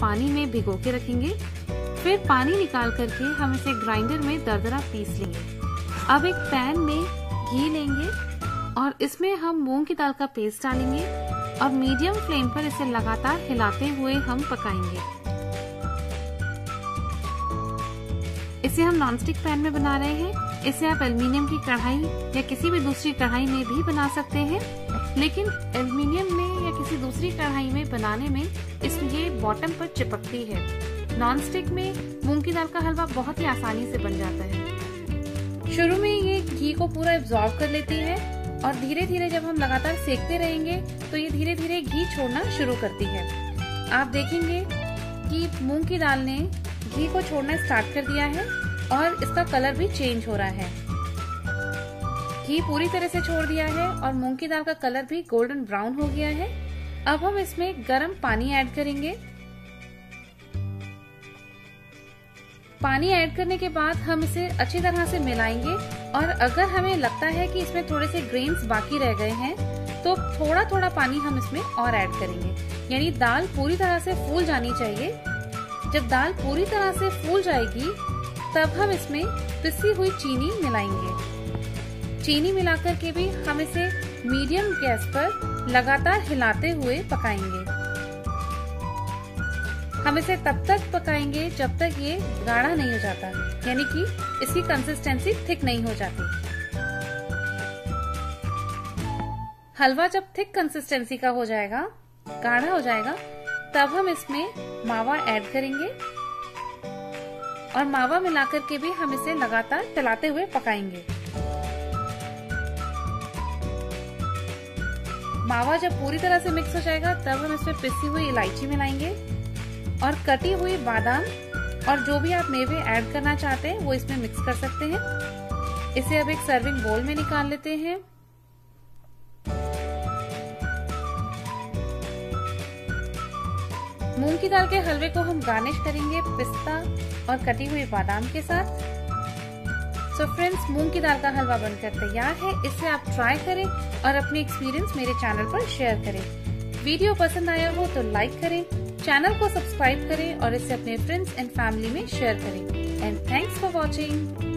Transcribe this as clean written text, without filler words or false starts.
पानी में भिगो के रखेंगे। फिर पानी निकाल करके हम इसे ग्राइंडर में दरदरा पीस लेंगे। अब एक पैन में घी लेंगे और इसमें हम मूंग की दाल का पेस्ट डालेंगे और मीडियम फ्लेम पर इसे लगातार हिलाते हुए हम पकाएंगे। इसे हम नॉनस्टिक पैन में बना रहे हैं। इसे आप एल्युमिनियम की कढ़ाई या किसी भी दूसरी कढ़ाई में भी बना सकते हैं, लेकिन एल्युमिनियम में या किसी दूसरी कढ़ाई में बनाने में ये बॉटम पर चिपकती है। नॉनस्टिक में मूंग की दाल का हलवा बहुत ही आसानी से बन जाता है। शुरू में ये घी को पूरा एब्जॉर्ब कर लेती है और धीरे धीरे जब हम लगातार सेकते रहेंगे तो ये धीरे धीरे घी छोड़ना शुरू करती है। आप देखेंगे कि मूंग की दाल ने घी को छोड़ना स्टार्ट कर दिया है और इसका कलर भी चेंज हो रहा है। घी पूरी तरह से छोड़ दिया है और मूंग की दाल का कलर भी गोल्डन ब्राउन हो गया है। अब हम इसमें गर्म पानी ऐड करेंगे। पानी ऐड करने के बाद हम इसे अच्छी तरह से मिलाएंगे और अगर हमें लगता है कि इसमें थोड़े से ग्रेन्स बाकी रह गए हैं तो थोड़ा थोड़ा पानी हम इसमें और ऐड करेंगे, यानी दाल पूरी तरह से फूल जानी चाहिए। जब दाल पूरी तरह से फूल जाएगी तब हम इसमें पिसी हुई चीनी मिलाएंगे। चीनी मिलाकर के भी हम इसे मीडियम गैस पर लगातार हिलाते हुए पकाएंगे। हम इसे तब तक पकाएंगे जब तक ये गाढ़ा नहीं हो जाता, यानी कि इसकी कंसिस्टेंसी थिक नहीं हो जाती। हलवा जब थिक कंसिस्टेंसी का हो जाएगा, गाढ़ा हो जाएगा, तब हम इसमें मावा ऐड करेंगे और मावा मिलाकर के भी हम इसे लगातार चलाते हुए पकाएंगे। मावा जब पूरी तरह से मिक्स हो जाएगा तब हम इसमें पिसी हुई इलायची मिलाएंगे और कटी हुई बादाम और जो भी आप मेवे ऐड करना चाहते हैं वो इसमें मिक्स कर सकते हैं। इसे अब एक सर्विंग बोल में निकाल लेते हैं। मूंग की दाल के हलवे को हम गार्निश करेंगे पिस्ता और कटी हुई बादाम के साथ। सो फ्रेंड्स, मूंग की दाल का हलवा बनकर तैयार है। इसे आप ट्राई करें और अपने एक्सपीरियंस मेरे चैनल पर शेयर करें। वीडियो पसंद आया हो तो लाइक करें, चैनल को सब्सक्राइब करें और इसे अपने फ्रेंड्स एंड फैमिली में शेयर करें। And thanks for watching.